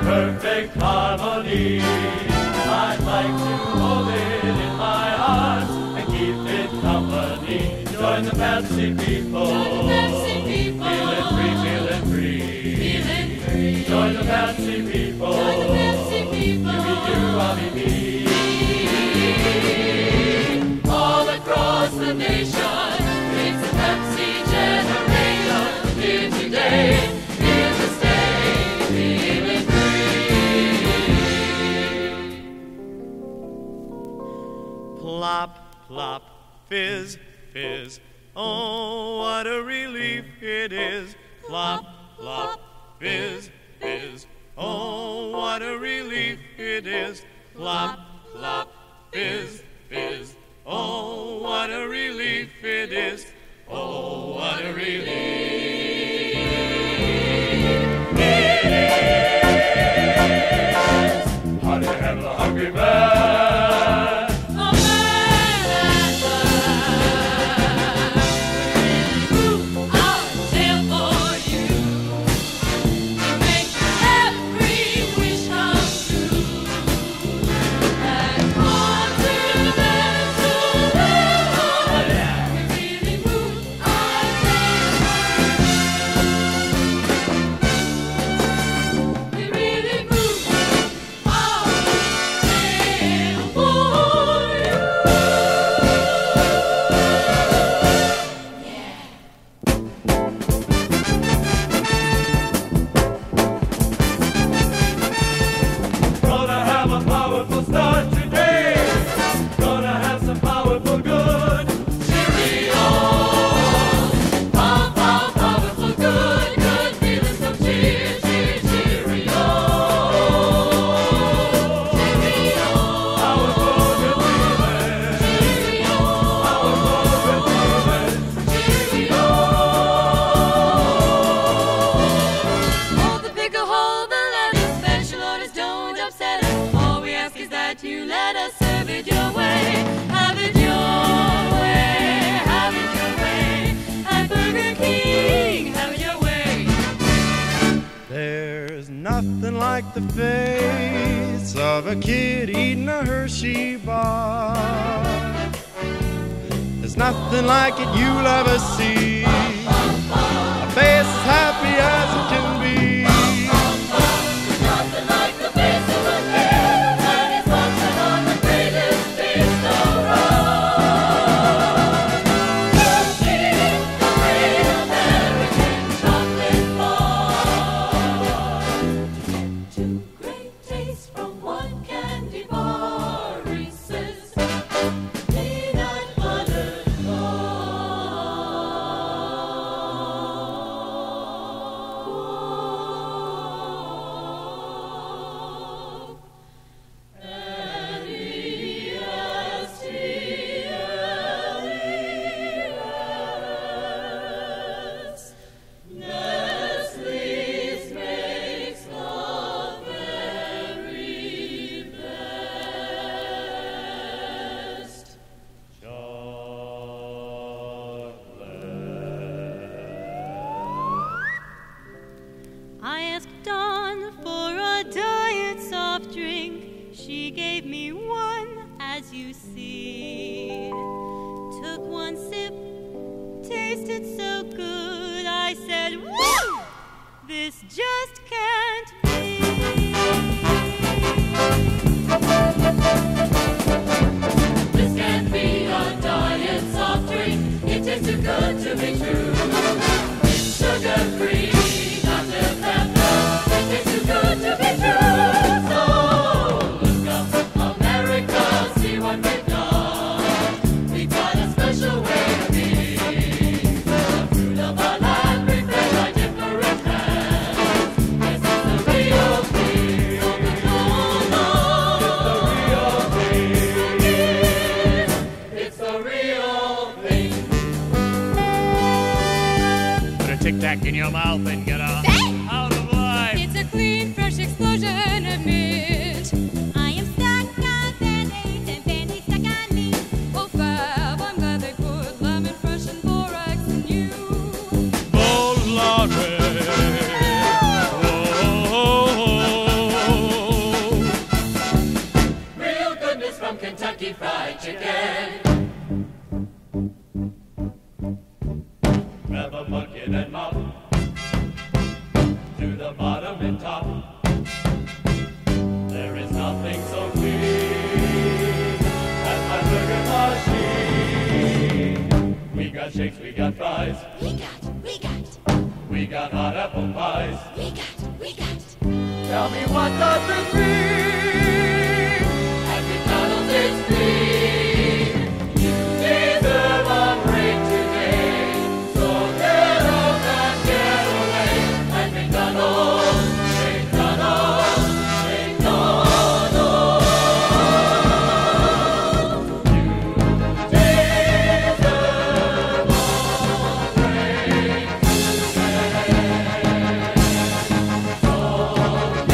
perfect harmony. I'd like to hold it in my arms and keep it company. Join the fancy people. Join the fancy people. Feeling free, feeling free. Feeling free. Join the fancy people. Join the fancy people. You be you, I'll be me. All across the nation, it's the Pepsi generation. Here today, here to stay, feeling free. Plop, plop, fizz, fizz. Oh, what a relief it is. Plop, plop, fizz, fizz. Oh, what a relief it is. Plop, plop, fizz, fizz. Oh, what a relief it is. Oh, what a relief it is. How do you handle a hungry man? Nothing like the face of a kid eating a Hershey bar. There's nothing like it you'll ever see. A face as happy as it can be. Nothing like the face of a kid when he's watching on the greatest feast around. Eating the great American chocolate bar. Two great tastes from one candy bar, Reese's peanut butter cup. N-E-S-T-L-E-S. Nestle's makes the very best. I asked Dawn for a diet soft drink. She gave me one, as you see. Took one sip, tasted so good. I said, "Woo! This just can't be." This can't be a diet soft drink. It tastes too good to be true. It's sugar-free, Dr. Pepper. It tastes too good to be true. So look up America, see what we've done. We've got a special way to be. The fruit of our land, prepared by different hands. This is the got shakes, we got fries. We got hot apple pies. We got. Tell me what does this mean? At McDonald's it's free. You deserve a break today. So get up and get away. At McDonald's, McDonald's, McDonald's. You deserve a break today. So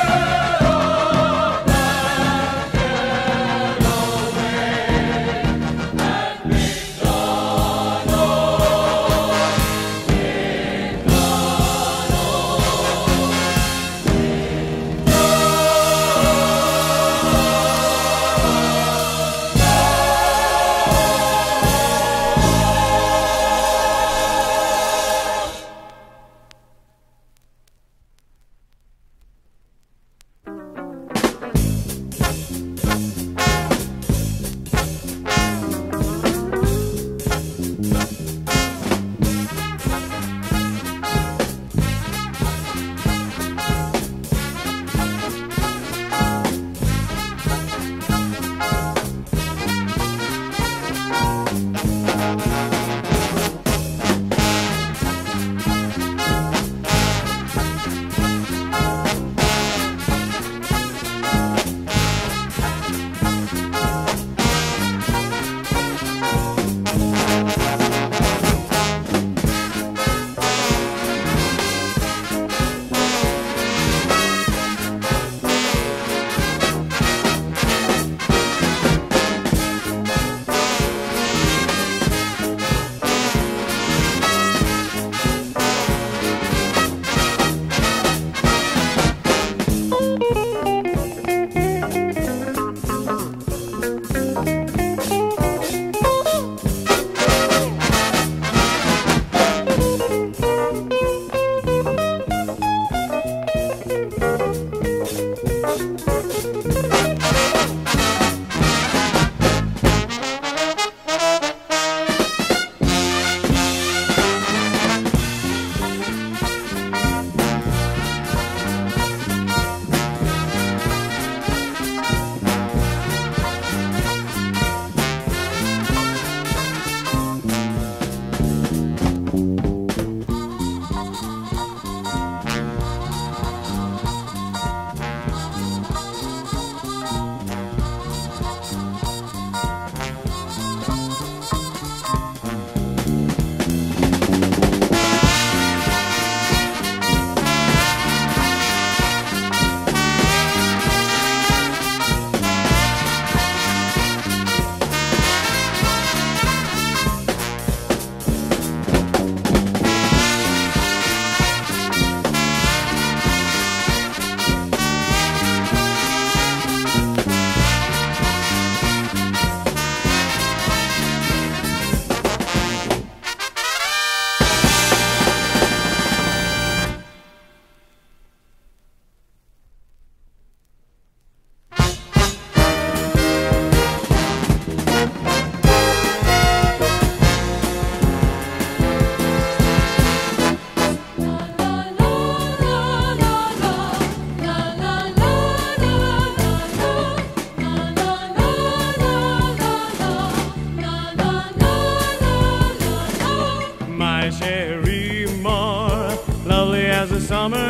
summer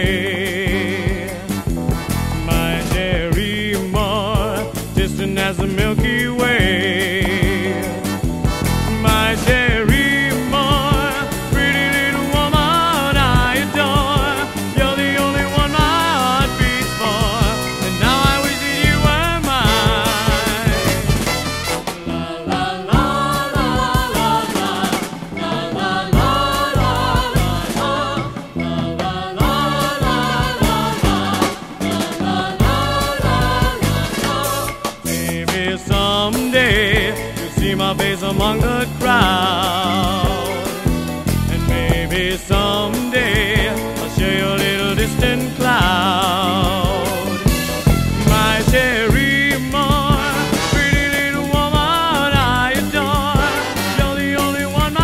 day. My Cherie Amour, distant as the Milky Way. My Cherie Amour, pretty little woman I adore. You're the only one my heart beats for, and now I wish that you were mine. La la la la la la la la la la la la la. Maybe someday you'll see my face among the crowd, and maybe someday I'll show you a little distant cloud. My Cherie Amour, pretty little woman I adore. You're the only one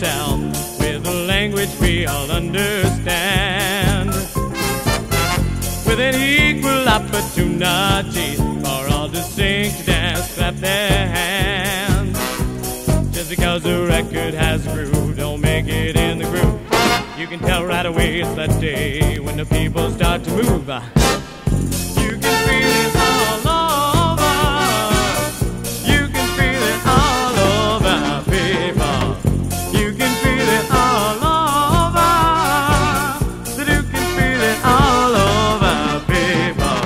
itself with a language we all understand, with an equal opportunity for all to sing, to dance, clap their hands. Just because the record has a groove, don't make it in the groove. You can tell right away it's that day when the people start to move. You can feel it all over. You can feel it all over, people. You can feel it all over. That you can feel it all over, people.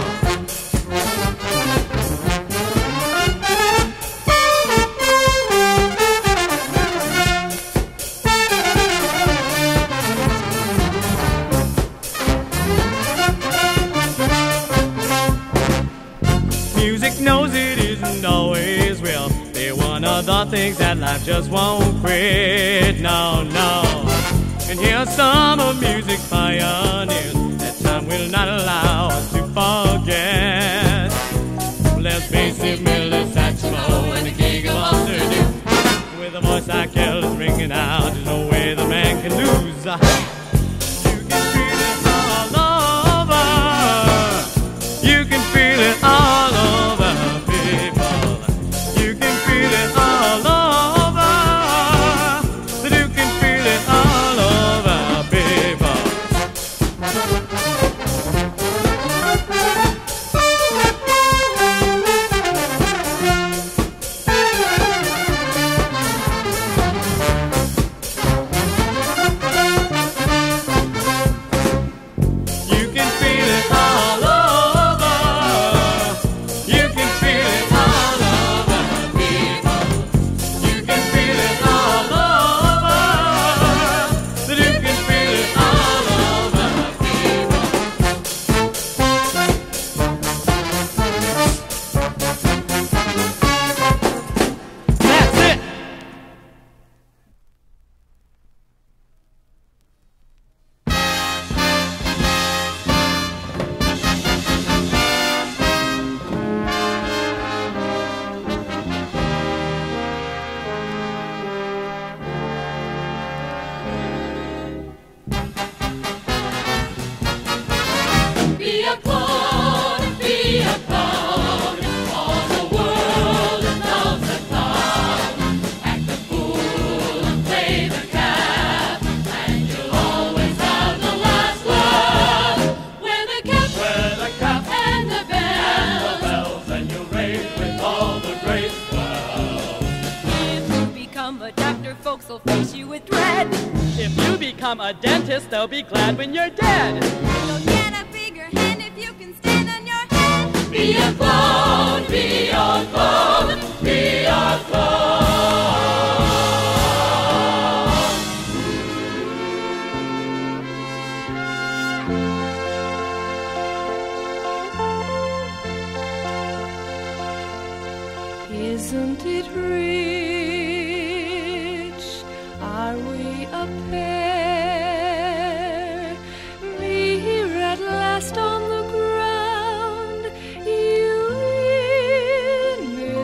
Music knows it isn't always real. They're one of the things that life just won't quit. No, no. And here's some of music's pioneers that time will not allow us to forget. Let's face it, Medley, saxophone, and the king of all do. With a voice like hell is ringing out, there's no way the man can lose. You can feel it all over. You can feel it all over, people. You can feel it all over. That you can feel it all over, people. You can feel it all over. You can feel it all over, people. You can feel it all over. That you can feel it all over, people. That's it. Be a clown, be a clown. All the world loves a clown. Act the fool and play the cat, and you'll always have the last laugh. Wear the cap and the bells, And you'll rave with all the great swells. If you become a doctor, folks will face you with dread. If you become a dentist, they'll be glad when you're dead. You'll get a bigger hand if you can stand on your head. be a clown, be a clown, be a clown. Isn't it rich? Are we a pair? Me here at last on the ground, you in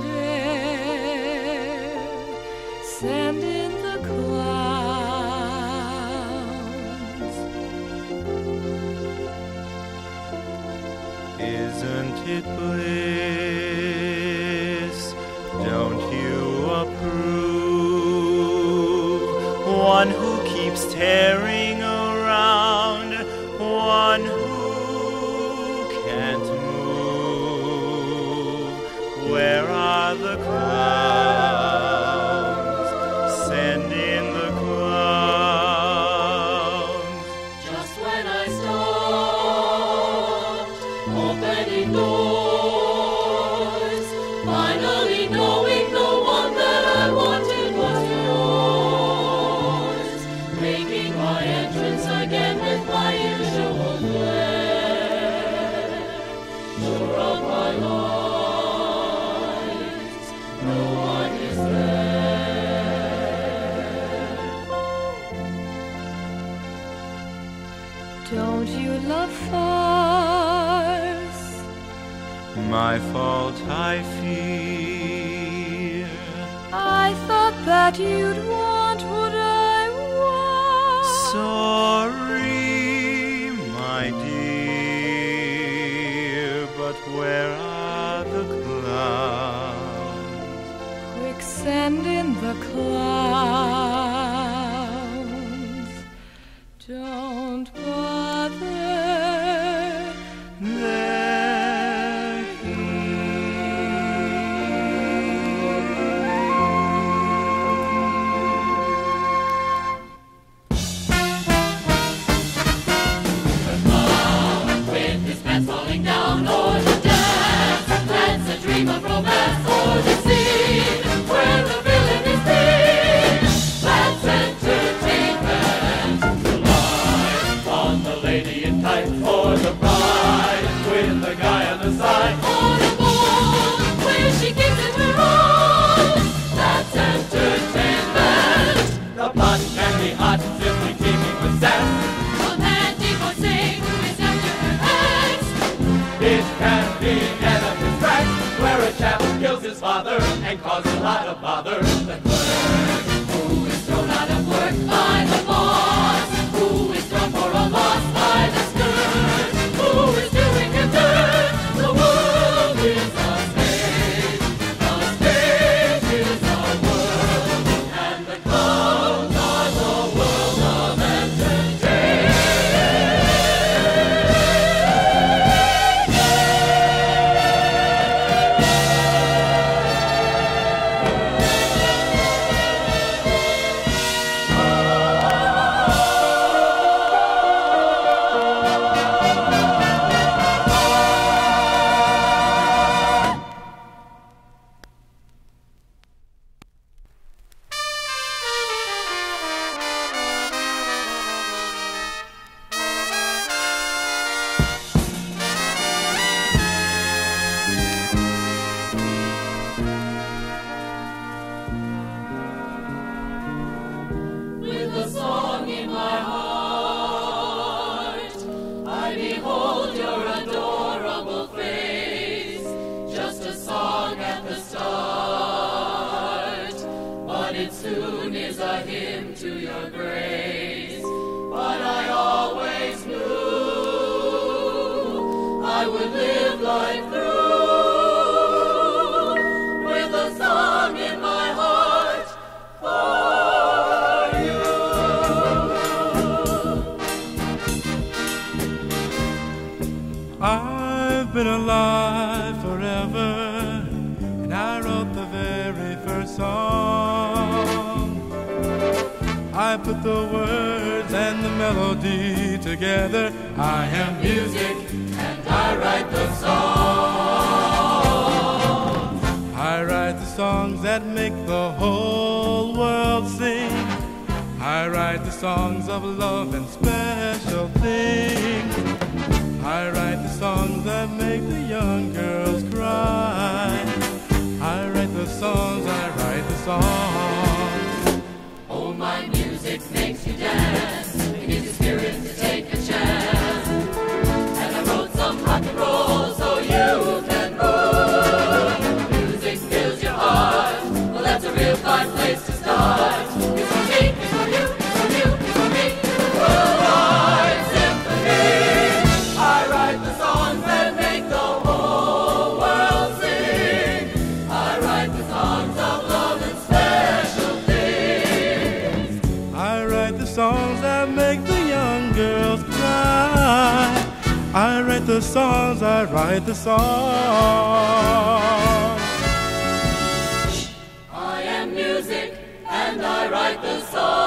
midair, sand in the clouds. Isn't it bliss? Don't you approve? One who keeps tearing around, one who can't move. Where are the clouds? Send in the clouds. Just when I stopped opening doors, finally knowing the one that I wanted was yours, making my entrance again with my usual flair. Sure of my lies, no one is there. Don't you love farce? My fault, I fear. I thought that you'd want what I sorry, my dear, but where are the clouds? Quicksand in the clouds. Don't bother. They're With his pants falling down, or the dance, that's a dream of romance, or the scene where the villain is free. That's entertainment. The light on the lady in tights, or the bride with the guy on the side. On a ball where she gives it her all. That's entertainment. The plot can be hot, simply teeming with sass. A man divorcing who is after her ex. It can be an of his tracks, where a chap kills his father and causes a lot of bother. The clerk Who is thrown out of work by the boss? Who is thrown for a loss by the skirt? Who is doing him dirt? The world is a stage. The stage is a world. And the clowns are the world of entertainment. With a song in my heart, I behold your adorable face. Just a song at the start, but it soon is a hymn to your grace. But I always knew I would live life through with a song in my heart for you. I've been alive forever, and I wrote the very first song. I put the words and the melody together. I am music, And I write the song. I write the songs that make the whole world sing. I write the songs of love and special things. I write the songs that make the young girls cry. I write the songs, I write the songs. Oh, my music makes you dance. It gives you spirit to take a chance. And I wrote some rock and roll so you can move. Music fills your heart. Well, that's a real fine place to start. It's for me, it's for you, it's for you, it's for me. Worldwide symphony. I write the songs that make the whole world sing. I write the songs of love and special things. I write the songs that make the young girls cry. I write the songs, I write the songs. I am music and I write the songs.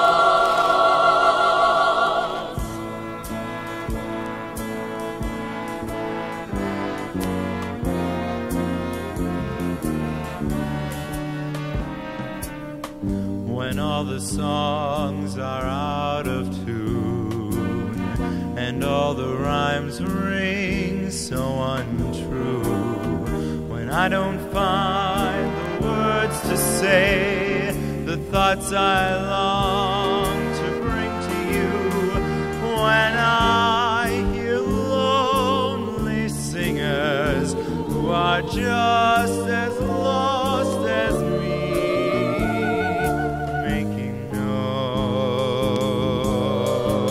When all the songs are out of tune, and all the rhymes ring so untrue, when I don't find the words to say the thoughts I long to bring to you, when I hear lonely singers who are just as lost as me, making noise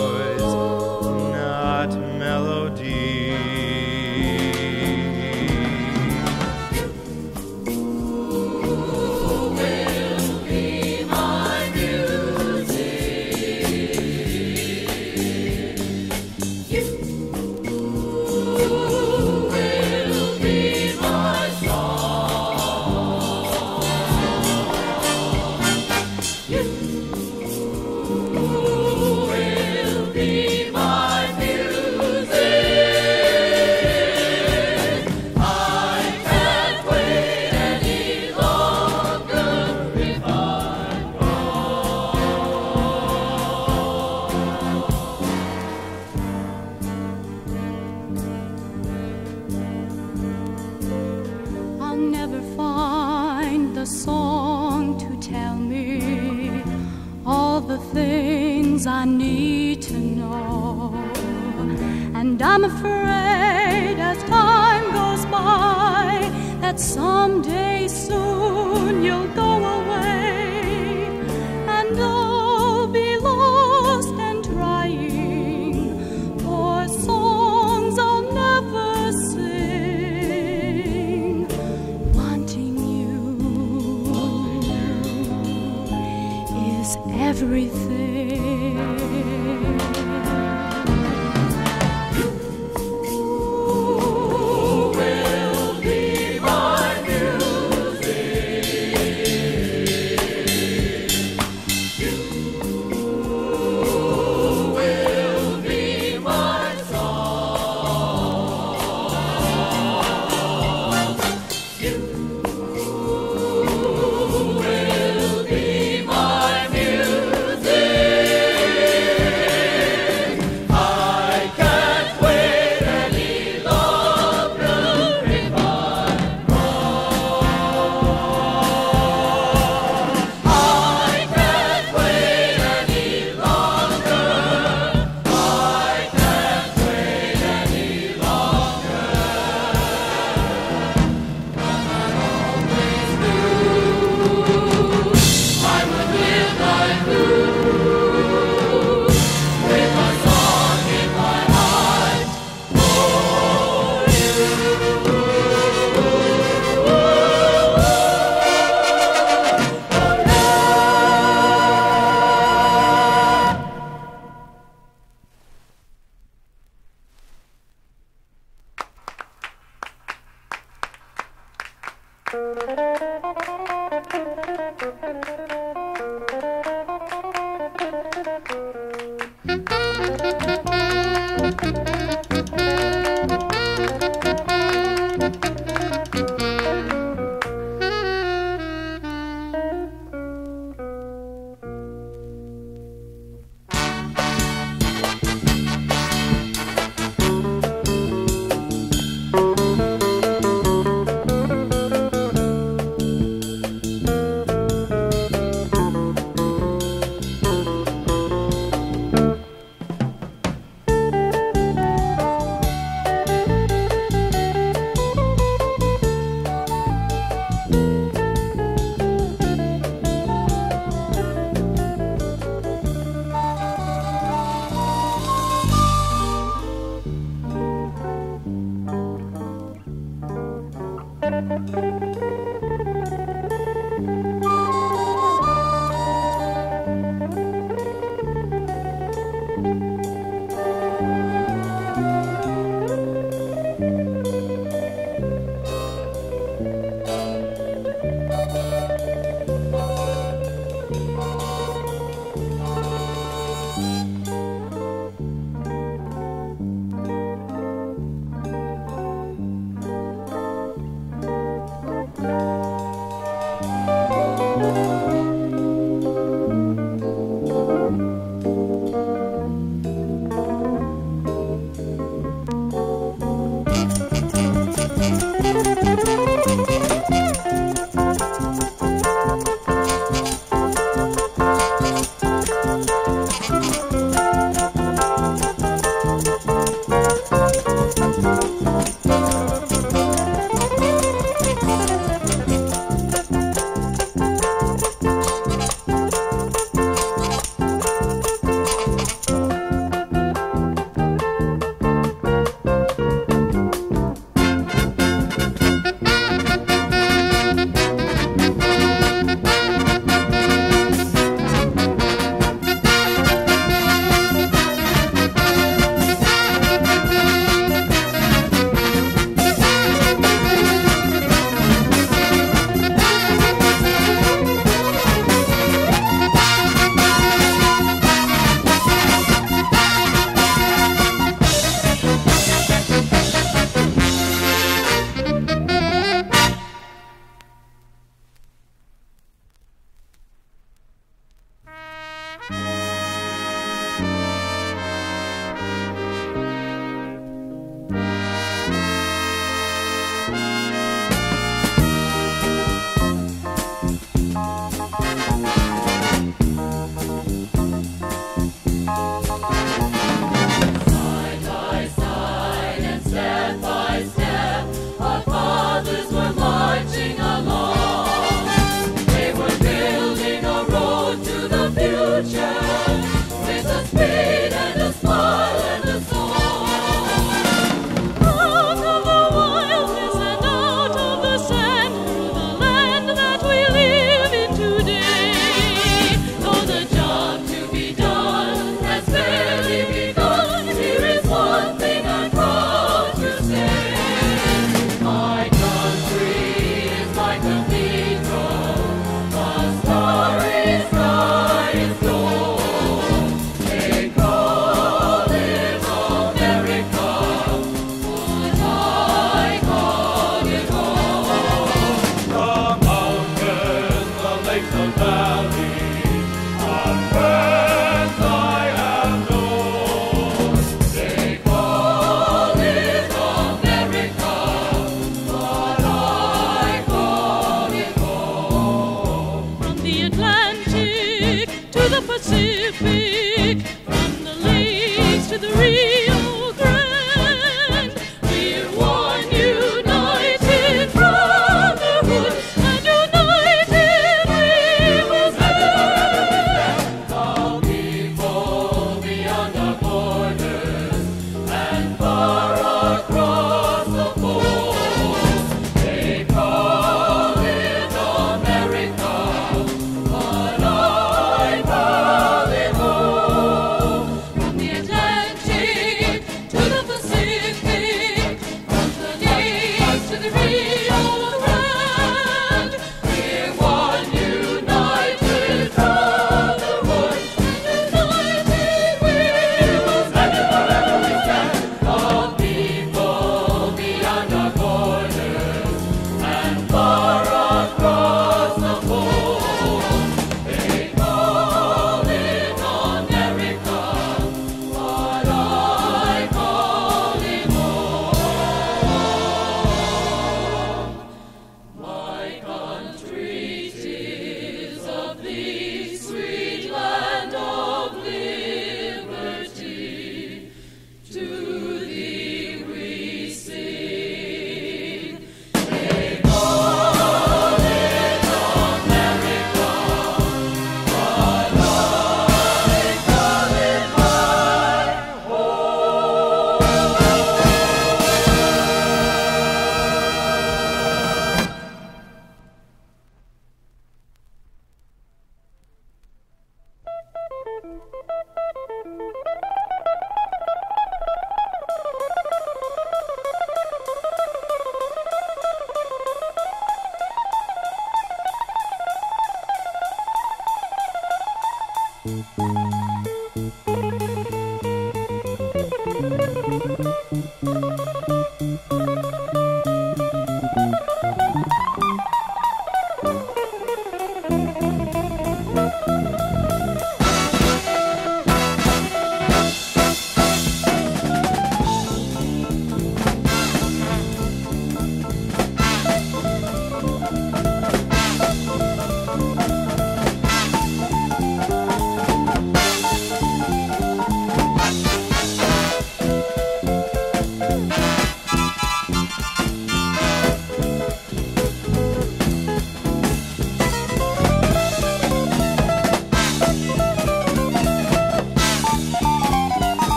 the things I need to know. And I'm afraid as time goes by that someday soon you'll go away, and I'll be lost and trying for songs I'll never sing. Wanting you is everything.